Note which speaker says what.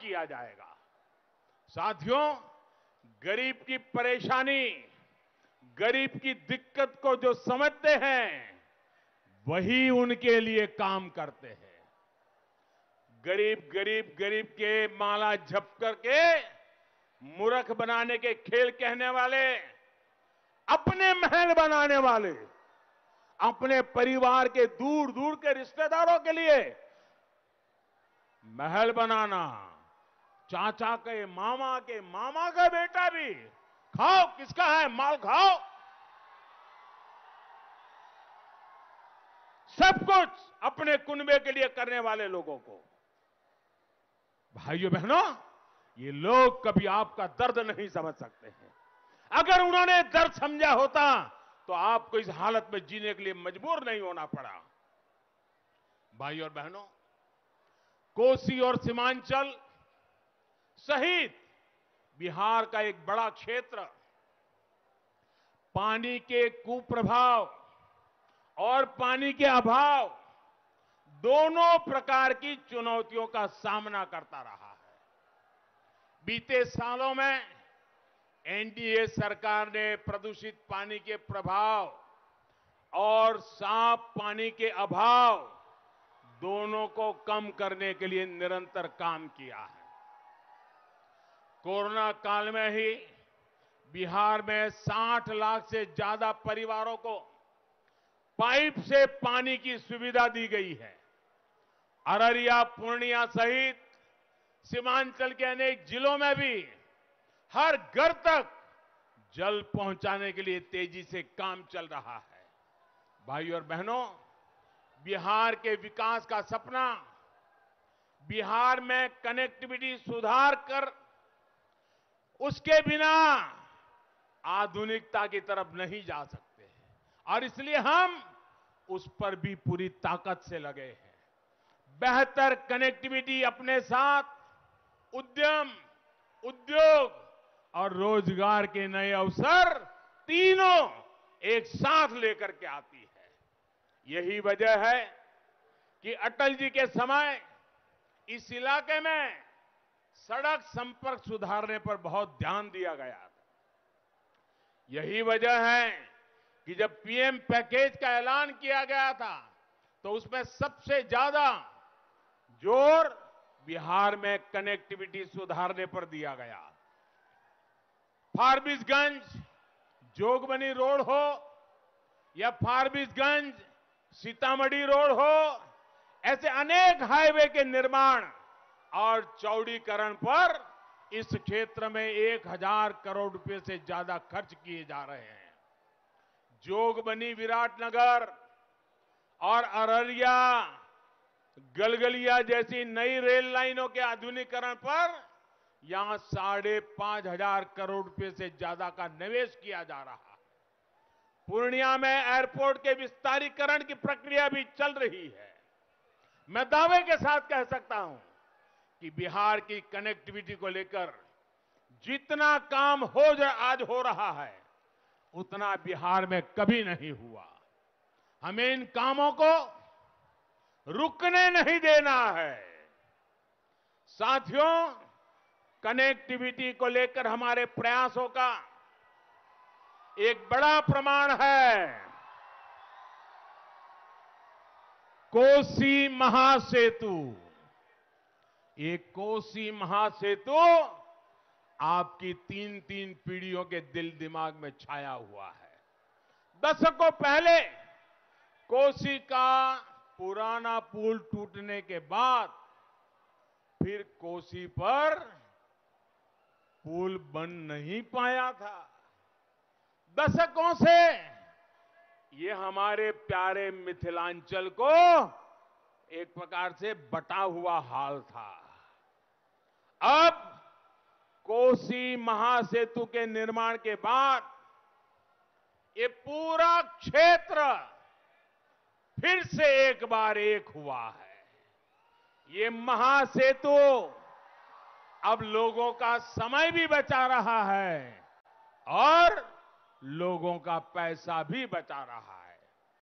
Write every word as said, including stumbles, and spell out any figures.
Speaker 1: किया जाएगा। साथियों, गरीब की परेशानी, गरीब की दिक्कत को जो समझते हैं वही उनके लिए काम करते हैं। गरीब गरीब गरीब के माला झप करके मूर्ख बनाने के खेल कहने वाले, अपने महल बनाने वाले, अपने परिवार के दूर दूर के रिश्तेदारों के लिए महल बनाना, चाचा के मामा के मामा का बेटा भी, खाओ किसका है माल खाओ, सब कुछ अपने कुनबे के लिए करने वाले लोगों को, भाइयों बहनों, ये लोग कभी आपका दर्द नहीं समझ सकते हैं। अगर उन्होंने दर्द समझा होता तो आपको इस हालत में जीने के लिए मजबूर नहीं होना पड़ा। भाइयों और बहनों, कोसी और सीमांचल सहित बिहार का एक बड़ा क्षेत्र पानी के कुप्रभाव और पानी के अभाव दोनों प्रकार की चुनौतियों का सामना करता रहा है। बीते सालों में एनडीए सरकार ने प्रदूषित पानी के प्रभाव और साफ पानी के अभाव दोनों को कम करने के लिए निरंतर काम किया है। कोरोना काल में ही बिहार में साठ लाख से ज्यादा परिवारों को पाइप से पानी की सुविधा दी गई है। अररिया, पूर्णिया सहित सीमांचल के अनेक जिलों में भी हर घर तक जल पहुंचाने के लिए तेजी से काम चल रहा है। भाइयों और बहनों, बिहार के विकास का सपना बिहार में कनेक्टिविटी सुधार कर उसके बिना आधुनिकता की तरफ नहीं जा सकते और इसलिए हम उस पर भी पूरी ताकत से लगे हैं। बेहतर कनेक्टिविटी अपने साथ उद्यम, उद्योग और रोजगार के नए अवसर तीनों एक साथ लेकर के आती है। यही वजह है कि अटल जी के समय इस इलाके में सड़क संपर्क सुधारने पर बहुत ध्यान दिया गया था। यही वजह है कि जब पीएम पैकेज का ऐलान किया गया था तो उसमें सबसे ज्यादा जोर बिहार में कनेक्टिविटी सुधारने पर दिया गया। फारबिसगंज जोगबनी रोड हो या फारबिसगंज सीतामढ़ी रोड हो, ऐसे अनेक हाईवे के निर्माण और चौड़ीकरण पर इस क्षेत्र में एक हजार करोड़ रुपए से ज्यादा खर्च किए जा रहे हैं। जोगबनी, विराटनगर और अररिया, गलगलिया जैसी नई रेल लाइनों के आधुनिकीकरण पर यहां साढ़े पांच हजार करोड़ रुपए से ज्यादा का निवेश किया जा रहा है। पूर्णिया में एयरपोर्ट के विस्तारीकरण की प्रक्रिया भी चल रही है। मैं दावे के साथ कह सकता हूं कि बिहार की कनेक्टिविटी को लेकर जितना काम हो आज हो रहा है उतना बिहार में कभी नहीं हुआ। हमें इन कामों को रुकने नहीं देना है। साथियों, कनेक्टिविटी को लेकर हमारे प्रयासों का एक बड़ा प्रमाण है कोसी महासेतु। ये कोसी महासेतु आपकी तीन तीन पीढ़ियों के दिल दिमाग में छाया हुआ है। दशकों पहले कोसी का पुराना पुल टूटने के बाद फिर कोसी पर पुल बन नहीं पाया था। दशकों से ये हमारे प्यारे मिथिलांचल को एक प्रकार से बटा हुआ हाल था। अब कोसी महासेतु के निर्माण के बाद ये पूरा क्षेत्र फिर से एक बार एक हुआ है। ये महासेतु अब लोगों का समय भी बचा रहा है और लोगों का पैसा भी बचा रहा है।